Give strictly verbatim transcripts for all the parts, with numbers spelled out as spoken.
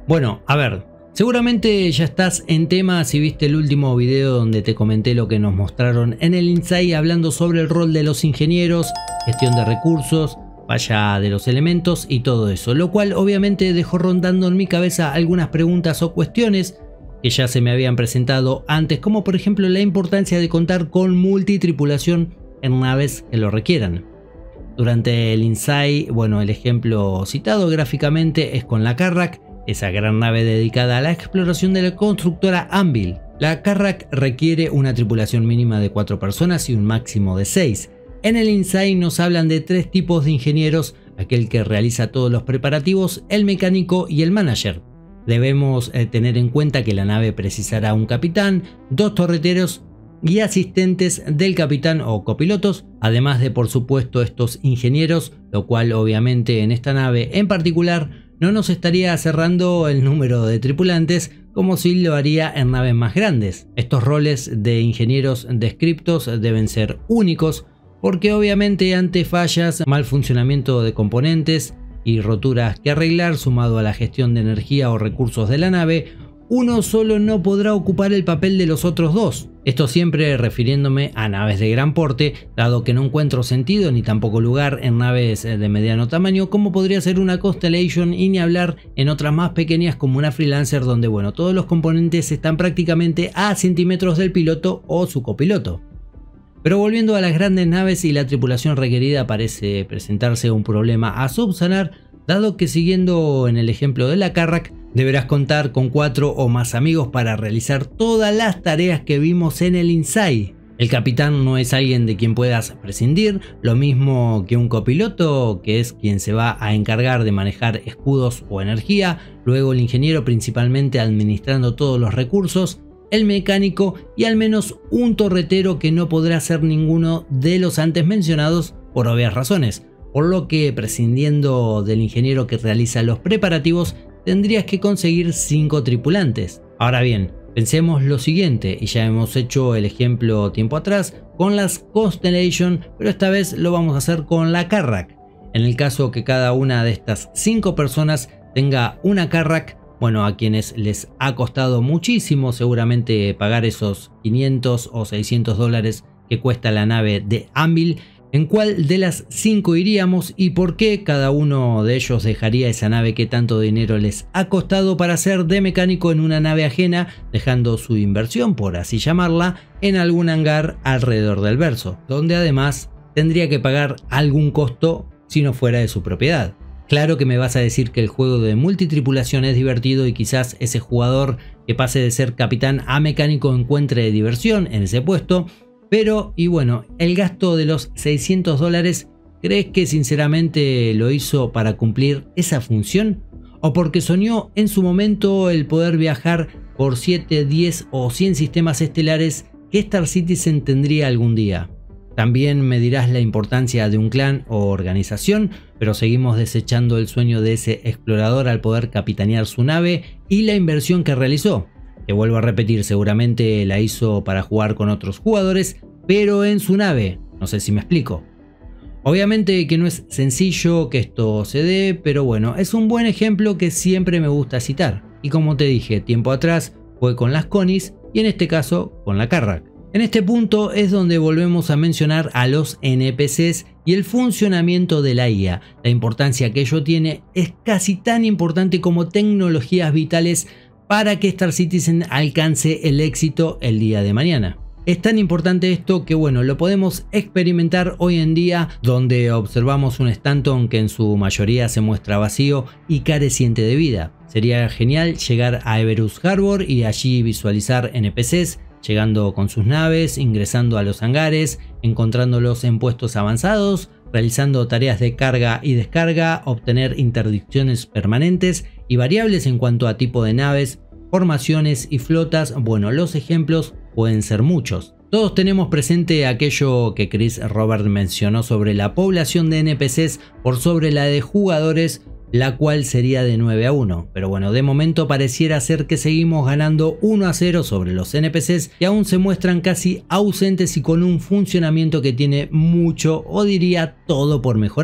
Bueno, a ver, seguramente ya estás en tema si viste el último video donde te comenté lo que nos mostraron en el Inside hablando sobre el rol de los ingenieros, gestión de recursos, falla de los elementos y todo eso, lo cual obviamente dejó rondando en mi cabeza algunas preguntas o cuestiones que ya se me habían presentado antes, como por ejemplo la importancia de contar con multitripulación en naves que lo requieran. Durante el Inside, bueno, el ejemplo citado gráficamente es con la Carrack, esa gran nave dedicada a la exploración de la constructora Anvil. La Carrack requiere una tripulación mínima de cuatro personas y un máximo de seis. En el Inside nos hablan de tres tipos de ingenieros, aquel que realiza todos los preparativos, el mecánico y el manager. Debemos eh, tener en cuenta que la nave precisará un capitán, dos torreteros y asistentes del capitán o copilotos, además de por supuesto estos ingenieros, lo cual obviamente en esta nave en particular no nos estaría cerrando el número de tripulantes como si lo haría en naves más grandes. Estos roles de ingenieros descriptos deben ser únicos porque obviamente ante fallas, mal funcionamiento de componentes y roturas que arreglar sumado a la gestión de energía o recursos de la nave, uno solo no podrá ocupar el papel de los otros dos. Esto siempre refiriéndome a naves de gran porte, dado que no encuentro sentido ni tampoco lugar en naves de mediano tamaño como podría ser una Constellation y ni hablar en otras más pequeñas como una Freelancer donde bueno, todos los componentes están prácticamente a centímetros del piloto o su copiloto. Pero volviendo a las grandes naves y la tripulación requerida parece presentarse un problema a subsanar, dado que siguiendo en el ejemplo de la Carrack, deberás contar con cuatro o más amigos para realizar todas las tareas que vimos en el Inside. El capitán no es alguien de quien puedas prescindir, lo mismo que un copiloto, que es quien se va a encargar de manejar escudos o energía, luego el ingeniero principalmente administrando todos los recursos, el mecánico y al menos un torretero que no podrá ser ninguno de los antes mencionados por obvias razones, por lo que prescindiendo del ingeniero que realiza los preparativos tendrías que conseguir cinco tripulantes. Ahora bien, pensemos lo siguiente, y ya hemos hecho el ejemplo tiempo atrás con las Constellation, pero esta vez lo vamos a hacer con la Carrack. En el caso que cada una de estas cinco personas tenga una Carrack, bueno, a quienes les ha costado muchísimo seguramente pagar esos quinientos o seiscientos dólares que cuesta la nave de Anvil, ¿en cuál de las cinco iríamos y por qué cada uno de ellos dejaría esa nave que tanto dinero les ha costado para ser de mecánico en una nave ajena, dejando su inversión, por así llamarla, en algún hangar alrededor del verso, donde además tendría que pagar algún costo si no fuera de su propiedad? Claro que me vas a decir que el juego de multitripulación es divertido y quizás ese jugador que pase de ser capitán a mecánico encuentre diversión en ese puesto, pero, y bueno, el gasto de los seiscientos dólares, ¿crees que sinceramente lo hizo para cumplir esa función? ¿O porque soñó en su momento el poder viajar por siete, diez o cien sistemas estelares que Star Citizen tendría algún día? También me dirás la importancia de un clan o organización, pero seguimos desechando el sueño de ese explorador al poder capitanear su nave y la inversión que realizó. Te vuelvo a repetir, seguramente la hizo para jugar con otros jugadores, pero en su nave. No sé si me explico. Obviamente que no es sencillo que esto se dé, pero bueno, es un buen ejemplo que siempre me gusta citar. Y como te dije tiempo atrás, fue con las Conis y en este caso con la Carrack. En este punto es donde volvemos a mencionar a los N P Cs y el funcionamiento de la I A. La importancia que ello tiene es casi tan importante como tecnologías vitales para que Star Citizen alcance el éxito el día de mañana. Es tan importante esto que bueno, lo podemos experimentar hoy en día donde observamos un Stanton que en su mayoría se muestra vacío y careciente de vida. Sería genial llegar a Everus Harbor y allí visualizar N P Cs llegando con sus naves, ingresando a los hangares, encontrándolos en puestos avanzados, realizando tareas de carga y descarga, obtener interdicciones permanentes y variables en cuanto a tipo de naves, formaciones y flotas. Bueno, los ejemplos pueden ser muchos. Todos tenemos presente aquello que Chris Robert mencionó sobre la población de N P Cs por sobre la de jugadores, la cual sería de nueve a uno, pero bueno, de momento pareciera ser que seguimos ganando uno a cero sobre los N P Cs que aún se muestran casi ausentes y con un funcionamiento que tiene mucho o diría todo por mejorar.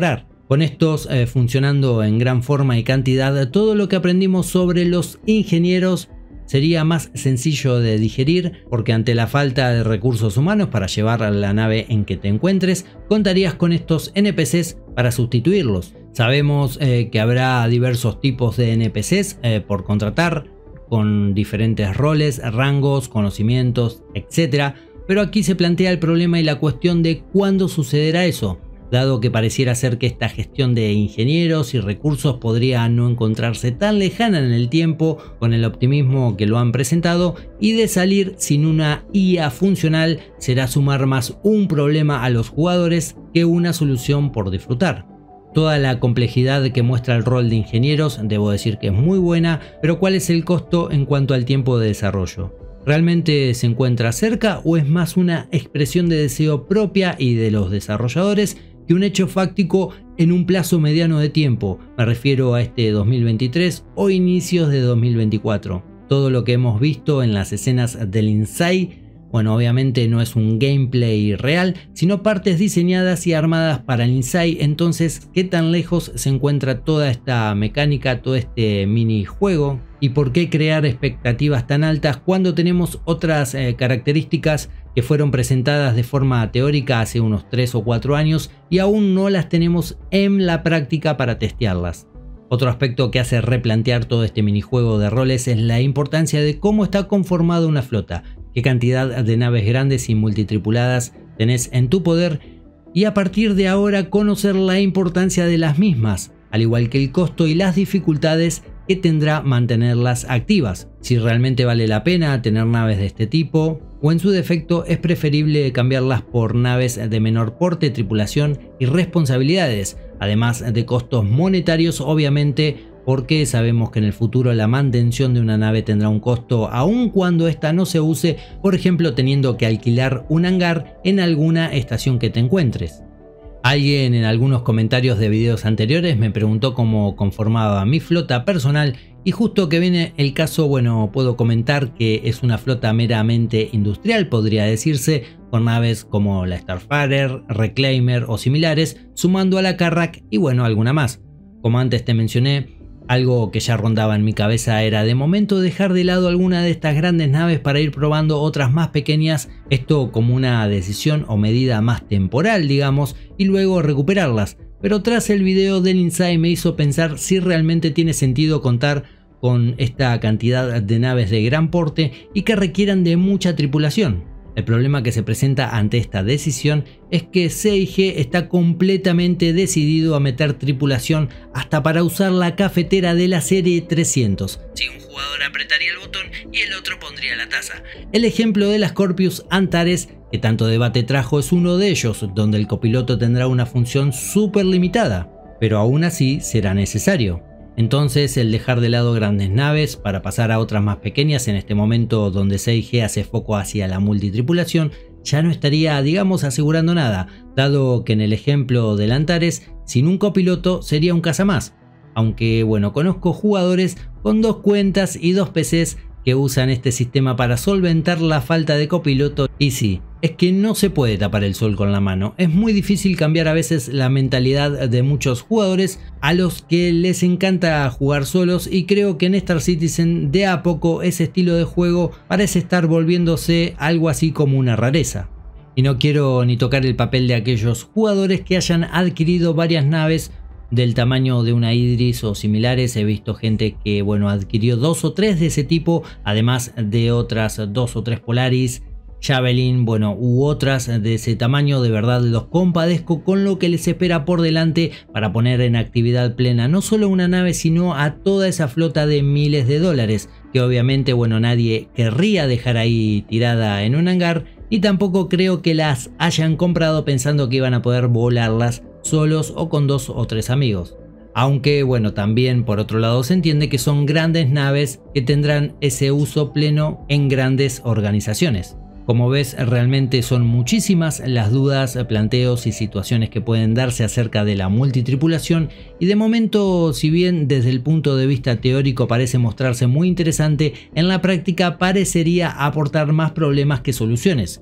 Con estos eh, funcionando en gran forma y cantidad, todo lo que aprendimos sobre los ingenieros sería más sencillo de digerir, porque ante la falta de recursos humanos para llevar a la nave en que te encuentres, contarías con estos N P Cs para sustituirlos. Sabemos eh, que habrá diversos tipos de N P Cs eh, por contratar, con diferentes roles, rangos, conocimientos, etcétera. Pero aquí se plantea el problema y la cuestión de cuándo sucederá eso, dado que pareciera ser que esta gestión de ingenieros y recursos podría no encontrarse tan lejana en el tiempo con el optimismo que lo han presentado, y de salir sin una I A funcional será sumar más un problema a los jugadores que una solución por disfrutar. Toda la complejidad que muestra el rol de ingenieros debo decir que es muy buena, pero ¿cuál es el costo en cuanto al tiempo de desarrollo? ¿Realmente se encuentra cerca o es más una expresión de deseo propia y de los desarrolladores que un hecho fáctico en un plazo mediano de tiempo? Me refiero a este dos mil veintitrés o inicios de dos mil veinticuatro. Todo lo que hemos visto en las escenas del Inside, bueno, obviamente no es un gameplay real, sino partes diseñadas y armadas para el Inside. Entonces, ¿qué tan lejos se encuentra toda esta mecánica, todo este minijuego? ¿Y por qué crear expectativas tan altas cuando tenemos otras eh, características que fueron presentadas de forma teórica hace unos tres o cuatro años y aún no las tenemos en la práctica para testearlas? Otro aspecto que hace replantear todo este minijuego de roles es la importancia de cómo está conformada una flota, qué cantidad de naves grandes y multitripuladas tenés en tu poder, y a partir de ahora conocer la importancia de las mismas, al igual que el costo y las dificultades que tendrá mantenerlas activas, si realmente vale la pena tener naves de este tipo, o en su defecto es preferible cambiarlas por naves de menor porte, tripulación y responsabilidades, además de costos monetarios obviamente, porque sabemos que en el futuro la mantención de una nave tendrá un costo aun cuando ésta no se use, por ejemplo teniendo que alquilar un hangar en alguna estación que te encuentres. Alguien en algunos comentarios de videos anteriores me preguntó cómo conformaba mi flota personal, y justo que viene el caso, bueno, puedo comentar que es una flota meramente industrial, podría decirse, con naves como la Starfarer, Reclaimer o similares, sumando a la Carrack y bueno, alguna más. Como antes te mencioné, algo que ya rondaba en mi cabeza era de momento dejar de lado alguna de estas grandes naves para ir probando otras más pequeñas, esto como una decisión o medida más temporal, digamos, y luego recuperarlas. Pero tras el video del Inside me hizo pensar si realmente tiene sentido contar con esta cantidad de naves de gran porte y que requieran de mucha tripulación. El problema que se presenta ante esta decisión es que C I G está completamente decidido a meter tripulación hasta para usar la cafetera de la serie trescientos. Si un jugador apretaría el botón y el otro pondría la taza. El ejemplo de la Scorpius Antares, que tanto debate trajo, es uno de ellos, donde el copiloto tendrá una función súper limitada, pero aún así será necesario. Entonces el dejar de lado grandes naves para pasar a otras más pequeñas en este momento donde C I G hace foco hacia la multitripulación ya no estaría, digamos, asegurando nada, dado que en el ejemplo del Antares sin un copiloto sería un caza más. Aunque bueno, conozco jugadores con dos cuentas y dos P Cs que usan este sistema para solventar la falta de copiloto, y sí, es que no se puede tapar el sol con la mano. Es muy difícil cambiar a veces la mentalidad de muchos jugadores a los que les encanta jugar solos, y creo que en Star Citizen de a poco ese estilo de juego parece estar volviéndose algo así como una rareza. Y no quiero ni tocar el papel de aquellos jugadores que hayan adquirido varias naves del tamaño de una Idris o similares. He visto gente que bueno adquirió dos o tres de ese tipo, además de otras dos o tres Polaris, Javelin, bueno, u otras de ese tamaño. De verdad los compadezco con lo que les espera por delante para poner en actividad plena no solo una nave, sino a toda esa flota de miles de dólares, que obviamente bueno nadie querría dejar ahí tirada en un hangar, y tampoco creo que las hayan comprado pensando que iban a poder volarlas solos o con dos o tres amigos. Aunque bueno, también por otro lado se entiende que son grandes naves que tendrán ese uso pleno en grandes organizaciones. Como ves, realmente son muchísimas las dudas, planteos y situaciones que pueden darse acerca de la multitripulación, y de momento, si bien desde el punto de vista teórico parece mostrarse muy interesante, en la práctica parecería aportar más problemas que soluciones.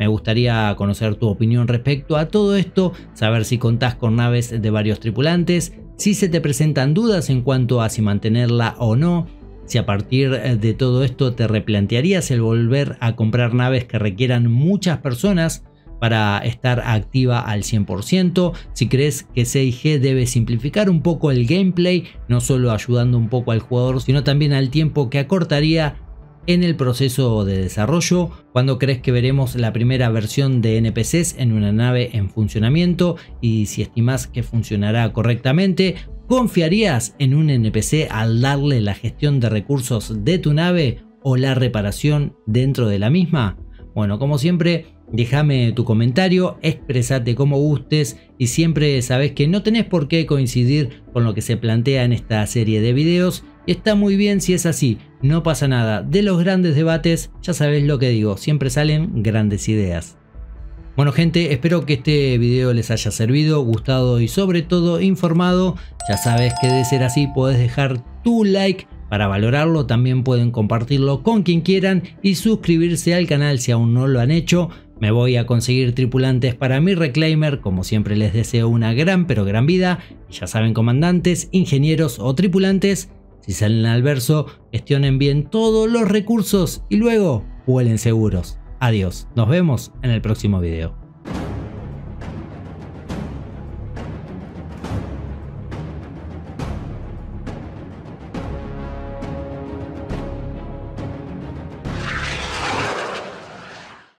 Me gustaría conocer tu opinión respecto a todo esto, saber si contás con naves de varios tripulantes, si se te presentan dudas en cuanto a si mantenerla o no, si a partir de todo esto te replantearías el volver a comprar naves que requieran muchas personas para estar activa al cien por ciento, si crees que C I G debe simplificar un poco el gameplay, no solo ayudando un poco al jugador, sino también al tiempo que acortaría en el proceso de desarrollo, cuando crees que veremos la primera versión de N P Cs en una nave en funcionamiento y si estimas que funcionará correctamente. ¿Confiarías en un N P C al darle la gestión de recursos de tu nave o la reparación dentro de la misma? Bueno, como siempre, déjame tu comentario, expresate como gustes y siempre sabes que no tenés por qué coincidir con lo que se plantea en esta serie de videos. Está muy bien si es así, no pasa nada. De los grandes debates, ya sabes lo que digo, siempre salen grandes ideas. Bueno gente, espero que este video les haya servido, gustado y sobre todo informado. Ya sabes que de ser así podés dejar tu like para valorarlo, también pueden compartirlo con quien quieran y suscribirse al canal si aún no lo han hecho. Me voy a conseguir tripulantes para mi reclaimer, como siempre les deseo una gran pero gran vida. Y ya saben, comandantes, ingenieros o tripulantes, si salen al verso, gestionen bien todos los recursos y luego vuelen seguros. Adiós, nos vemos en el próximo video.